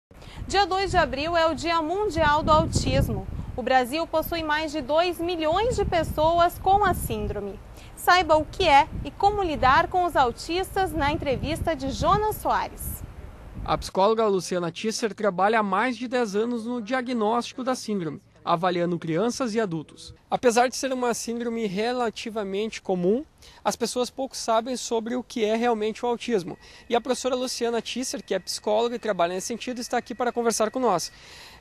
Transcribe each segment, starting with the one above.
Dia 2 de abril é o Dia Mundial do Autismo. O Brasil possui mais de 2 milhões de pessoas com a síndrome. Saiba o que é e como lidar com os autistas na entrevista de Jonas Soares. A psicóloga Luciana Tisser trabalha há mais de 10 anos no diagnóstico da síndrome, avaliando crianças e adultos. Apesar de ser uma síndrome relativamente comum, as pessoas pouco sabem sobre o que é realmente o autismo. E a professora Luciana Tisser, que é psicóloga e trabalha nesse sentido, está aqui para conversar com nós.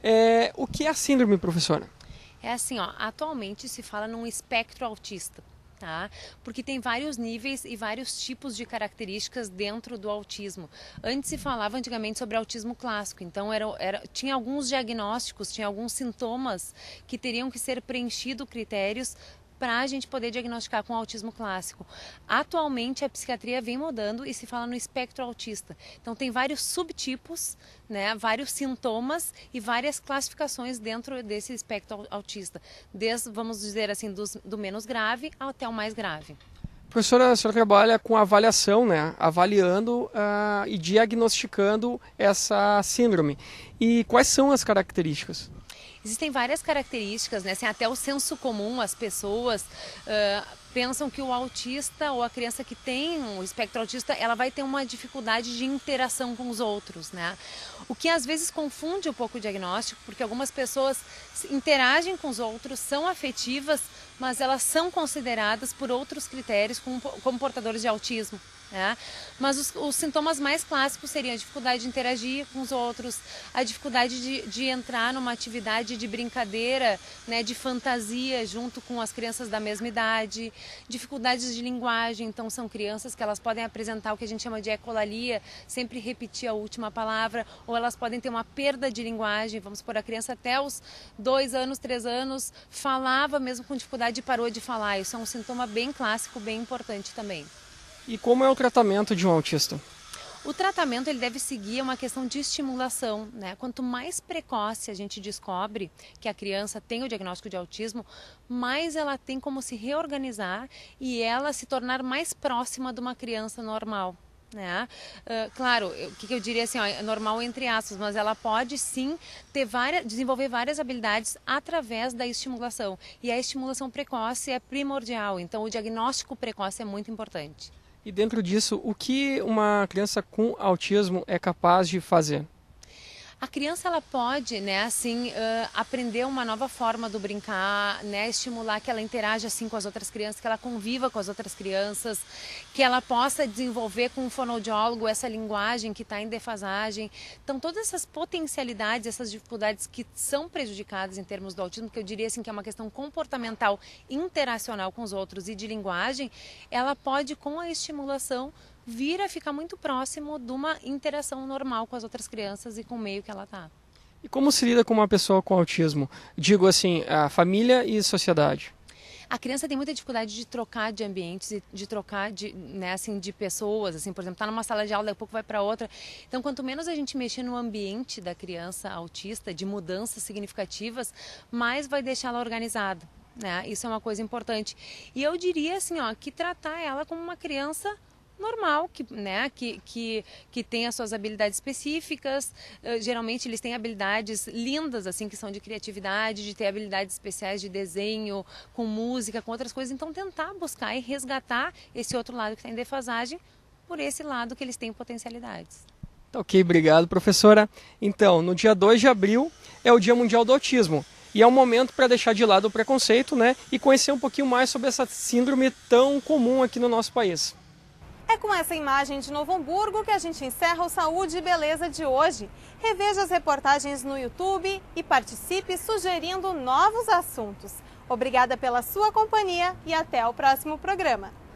O que é a síndrome, professora? É assim, atualmente se fala num espectro autista. Tá? Porque tem vários níveis e vários tipos de características dentro do autismo. Antes se falava antigamente sobre autismo clássico, então tinha alguns diagnósticos, tinha alguns sintomas que teriam que ser preenchidos critérios para a gente poder diagnosticar com autismo clássico. Atualmente a psiquiatria vem mudando e se fala no espectro autista. Então tem vários subtipos, né, vários sintomas e várias classificações dentro desse espectro autista. Desde, vamos dizer assim, do menos grave até o mais grave. Professora, a senhora trabalha com avaliação, né? Avaliando e diagnosticando essa síndrome. E quais são as características? Existem várias características, né? Assim, até o senso comum, as pessoas pensam que o autista ou a criança que tem o espectro autista, ela vai ter uma dificuldade de interação com os outros, né? O que às vezes confunde um pouco o diagnóstico, porque algumas pessoas interagem com os outros, são afetivas, mas elas são consideradas por outros critérios como portadores de autismo. Mas os sintomas mais clássicos seriam a dificuldade de interagir com os outros, a dificuldade de entrar numa atividade de brincadeira, né, de fantasia junto com as crianças da mesma idade, dificuldades de linguagem. Então são crianças que elas podem apresentar o que a gente chama de ecolalia, sempre repetir a última palavra, ou elas podem ter uma perda de linguagem. Vamos supor, a criança até os 2 anos, 3 anos falava mesmo com dificuldade e parou de falar. Isso é um sintoma bem clássico, bem importante também. E como é o tratamento de um autista? O tratamento ele deve seguir uma questão de estimulação, né? Quanto mais precoce a gente descobre que a criança tem o diagnóstico de autismo, mais ela tem como se reorganizar e ela se tornar mais próxima de uma criança normal. Né? Claro, o que eu diria assim, normal entre aspas, mas ela pode sim desenvolver várias habilidades através da estimulação. E a estimulação precoce é primordial, então o diagnóstico precoce é muito importante. E dentro disso, o que uma criança com autismo é capaz de fazer? A criança ela pode, né, assim, aprender uma nova forma do brincar, né, estimular que ela interaja assim com as outras crianças, que ela conviva com as outras crianças, que ela possa desenvolver com um fonoaudiólogo essa linguagem que está em defasagem. Então todas essas potencialidades, essas dificuldades que são prejudicadas em termos do autismo, que eu diria assim que é uma questão comportamental, interacional com os outros e de linguagem, ela pode com a estimulação vir a ficar muito próximo de uma interação normal com as outras crianças e com o meio que ela está. E como se lida com uma pessoa com autismo? Digo assim, a família e sociedade. A criança tem muita dificuldade de trocar de ambientes e de trocar né, assim, de pessoas, assim, por exemplo, está numa sala de aula, daqui a pouco vai para outra. Então, quanto menos a gente mexer no ambiente da criança autista, de mudanças significativas, mais vai deixar ela organizada. Né? Isso é uma coisa importante. E eu diria assim, que tratar ela como uma criança normal, que tem as suas habilidades específicas. Geralmente eles têm habilidades lindas, assim, que são de criatividade, de ter habilidades especiais de desenho, com música, com outras coisas. Então tentar buscar e resgatar esse outro lado que está em defasagem por esse lado que eles têm potencialidades. Ok, obrigado, professora. Então, no dia 2 de abril é o Dia Mundial do Autismo. E é um momento para deixar de lado o preconceito, né, e conhecer um pouquinho mais sobre essa síndrome tão comum aqui no nosso país. É com essa imagem de Novo Hamburgo que a gente encerra o Saúde e Beleza de hoje. Reveja as reportagens no YouTube e participe sugerindo novos assuntos. Obrigada pela sua companhia e até o próximo programa.